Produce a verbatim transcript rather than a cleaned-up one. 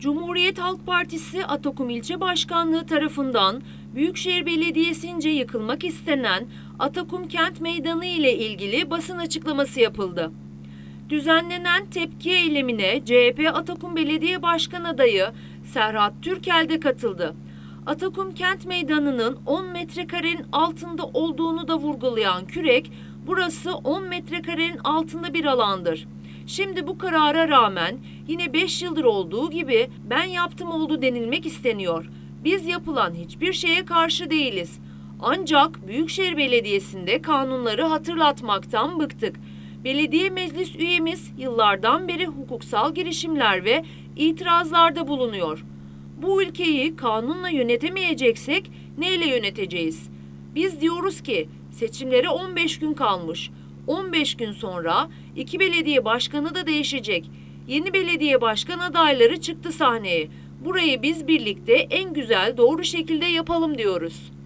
Cumhuriyet Halk Partisi Atakum İlçe Başkanlığı tarafından Büyükşehir Belediyesi'nce yıkılmak istenen Atakum Kent Meydanı ile ilgili basın açıklaması yapıldı. Düzenlenen tepki eylemine C H P Atakum Belediye Başkan adayı Serhat Türkel de katıldı. Atakum Kent Meydanı'nın on metrekarenin altında olduğunu da vurgulayan Kürek, burası on metrekarenin altında bir alandır. Şimdi bu karara rağmen yine beş yıldır olduğu gibi ben yaptım oldu denilmek isteniyor. Biz yapılan hiçbir şeye karşı değiliz. Ancak Büyükşehir Belediyesi'nde kanunları hatırlatmaktan bıktık. Belediye meclis üyemiz yıllardan beri hukuksal girişimler ve itirazlarda bulunuyor. Bu ülkeyi kanunla yönetemeyeceksek neyle yöneteceğiz? Biz diyoruz ki seçimlere on beş gün kalmış. on beş gün sonra iki belediye başkanı da değişecek. Yeni belediye başkan adayları çıktı sahneye. Burayı biz birlikte en güzel doğru şekilde yapalım diyoruz.